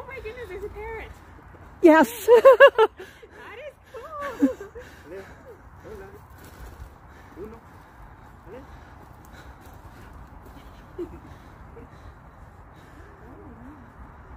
Oh my goodness, there's a parrot. Yes. That is cool. Uno.